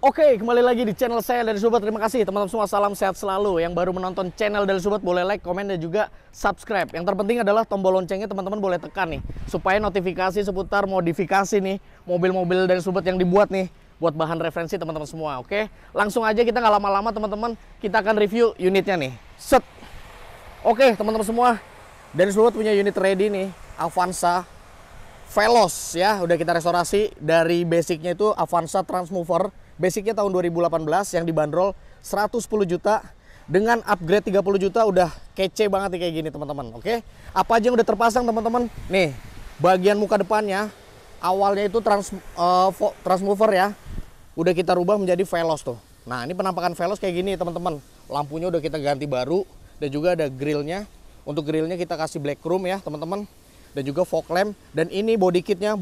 Oke, kembali lagi di channel saya dari Sobat. Terima kasih teman-teman semua, salam sehat selalu. Yang baru menonton channel dari Sobat boleh like, komen, dan juga subscribe. Yang terpenting adalah tombol loncengnya teman-teman boleh tekan nih, supaya notifikasi seputar modifikasi nih mobil-mobil dari Sobat yang dibuat nih, buat bahan referensi teman-teman semua. Oke, langsung aja, kita nggak lama-lama teman-teman, kita akan review unitnya nih. Set. Oke teman-teman semua, dari Sobat punya unit ready nih, Avanza Veloz ya, udah kita restorasi. Dari basicnya itu Avanza Transmover, basicnya tahun 2018 yang dibanderol 110 juta. Dengan upgrade 30 juta udah kece banget nih kayak gini teman-teman. Oke, apa aja yang udah terpasang teman-teman? Nih, bagian muka depannya awalnya itu Transmover ya, udah kita rubah menjadi Veloz tuh. Nah, ini penampakan Veloz kayak gini teman-teman. Lampunya udah kita ganti baru, dan juga ada grillnya. Untuk grillnya kita kasih black chrome ya teman-teman, dan juga fog lamp. Dan ini body kitnya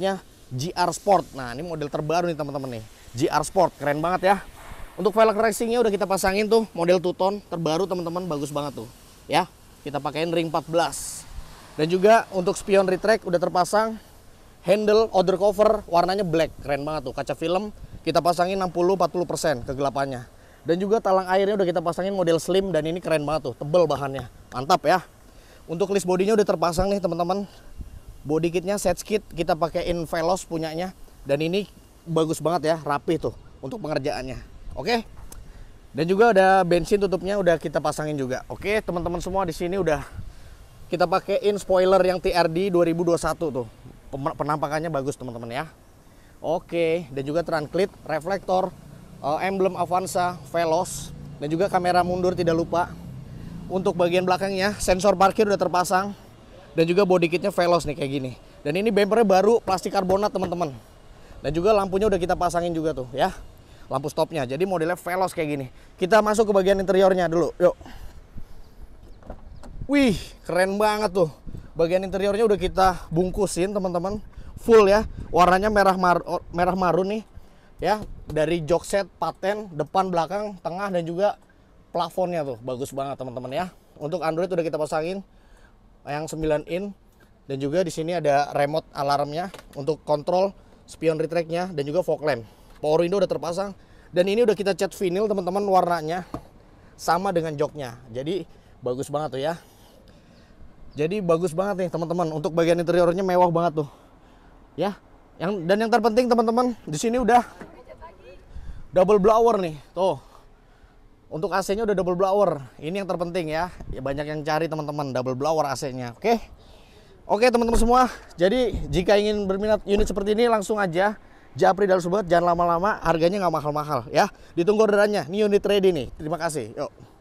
GR Sport. Nah, ini model terbaru nih teman-teman nih, GR Sport, keren banget ya. Untuk velg racingnya udah kita pasangin tuh, model two-tone terbaru teman-teman, bagus banget tuh ya. Kita pakein ring 14. Dan juga untuk spion retract udah terpasang. Handle outer cover warnanya black, keren banget tuh. Kaca film kita pasangin 60-40% kegelapannya. Dan juga talang airnya udah kita pasangin model slim, dan ini keren banget tuh, tebel bahannya, mantap ya. Untuk list bodinya udah terpasang nih teman-teman. Body kitnya set kit kita pakein Veloz punyanya, dan ini bagus banget ya, rapi tuh untuk pengerjaannya. Oke. Dan juga ada bensin tutupnya udah kita pasangin juga. Oke, teman-teman semua, di sini udah kita pakein spoiler yang TRD 2021 tuh. Penampakannya bagus teman-teman ya. Oke, dan juga trunklit, reflektor, emblem Avanza Veloz, dan juga kamera mundur tidak lupa. Untuk bagian belakangnya sensor parkir udah terpasang, dan juga body kitnya Veloz nih kayak gini. Dan ini bumpernya baru plastik karbonat teman-teman. Dan juga lampunya udah kita pasangin juga tuh ya, lampu stopnya. Jadi modelnya Veloz kayak gini. Kita masuk ke bagian interiornya dulu, yuk. Wih, keren banget tuh. Bagian interiornya udah kita bungkusin teman-teman, full ya. Warnanya merah marun nih ya. Dari jok set paten, depan, belakang, tengah, dan juga plafonnya tuh bagus banget teman-teman ya. Untuk Android udah kita pasangin yang 9 in, dan juga di sini ada remote alarmnya untuk kontrol spion retract-nya, dan juga fog lamp. Power window udah terpasang, dan ini udah kita cat vinyl teman-teman, warnanya sama dengan joknya. Jadi bagus banget tuh ya. Jadi bagus banget nih teman-teman. Untuk bagian interiornya mewah banget tuh ya. Yang terpenting teman-teman, di sini udah double blower nih tuh. Untuk AC-nya udah double blower. Ini yang terpenting ya. Ya banyak yang cari teman-teman, double blower AC-nya. Oke. Oke teman-teman semua. Jadi jika ingin berminat unit seperti ini, langsung aja japri dari Sobat, jangan lama-lama, harganya nggak mahal-mahal ya. Ditunggu orderannya. Ini unit ready nih. Terima kasih. Yuk.